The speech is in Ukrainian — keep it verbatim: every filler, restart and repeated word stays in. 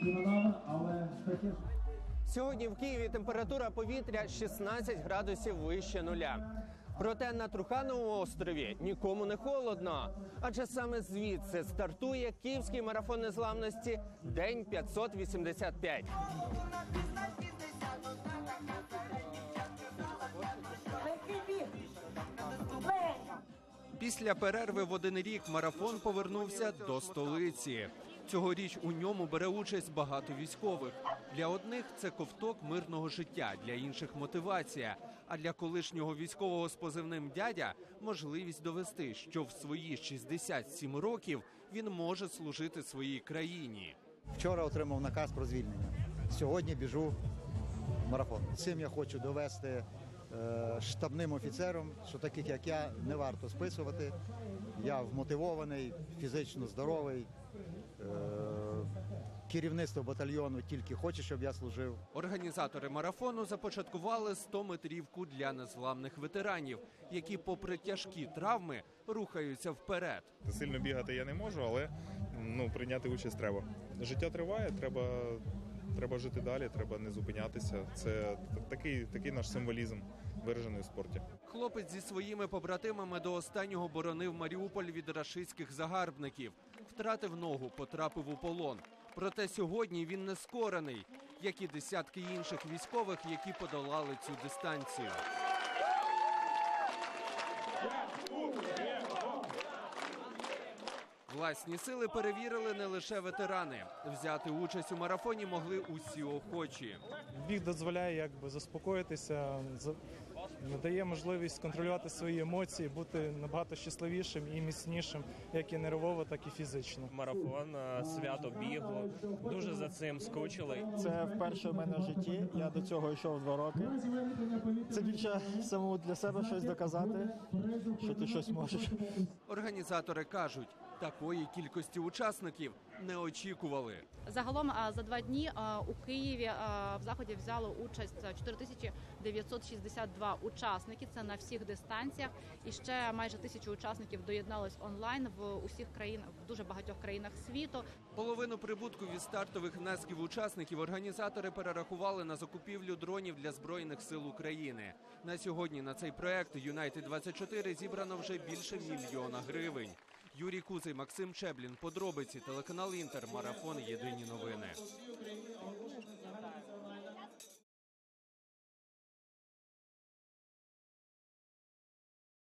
Сьогодні в Києві температура повітря шістнадцять градусів вище нуля. Проте на Трухановому острові нікому не холодно, адже саме звідси стартує Київський марафон незламності День п'ятсот вісімдесят п'ять. Після перерви в один рік марафон повернувся до столиці. Цьогоріч у ньому бере участь багато військових. Для одних це ковток мирного життя, для інших – мотивація. А для колишнього військового з позивним «Дядя» – можливість довести, що в свої шістдесят сім років він може служити своїй країні. Вчора отримав наказ про звільнення. Сьогодні біжу марафон. Цим я хочу довести штабним офіцерам, що таких, як я, не варто списувати. Я вмотивований, фізично здоровий. Керівництво батальйону тільки хоче, щоб я служив. Організатори марафону започаткували стометрівку для незламних ветеранів, які попри тяжкі травми рухаються вперед. Сильно бігати я не можу, але ну, прийняти участь треба. Життя триває, треба, треба жити далі, треба не зупинятися. Це такий, такий наш символізм, виражений у спорті. Хлопець зі своїми побратимами до останнього боронив Маріуполь від рашистських загарбників. Втратив ногу, потрапив у полон. Проте сьогодні він не скорений, як і десятки інших військових, які подолали цю дистанцію. Власні сили перевірили не лише ветерани. Взяти участь у марафоні могли усі охочі. Біг дозволяє якби заспокоїтися, надає можливість контролювати свої емоції, бути набагато щасливішим і міцнішим, як і нервово, так і фізично. Марафон, свято бігу, дуже за цим скучили. Це вперше в мене в житті, я до цього йшов два роки. Це більше самому для себе щось доказати, що ти щось можеш. Організатори кажуть, такої кількості учасників не очікували. Загалом за два дні у Києві в заході взяло участь чотири тисячі дев'ятсот шістдесят два учасники. Це на всіх дистанціях. І ще майже тисячу учасників доєдналось онлайн в усіх країнах, в дуже багатьох країнах світу. Половину прибутку від стартових внесків учасників організатори перерахували на закупівлю дронів для Збройних сил України. На сьогодні на цей проект Юнайтед двадцять чотири зібрано вже більше мільйона гривень. Юрій Кузий, Максим Чеблін. Подробиці. Телеканал Інтер. Марафон. Єдині новини.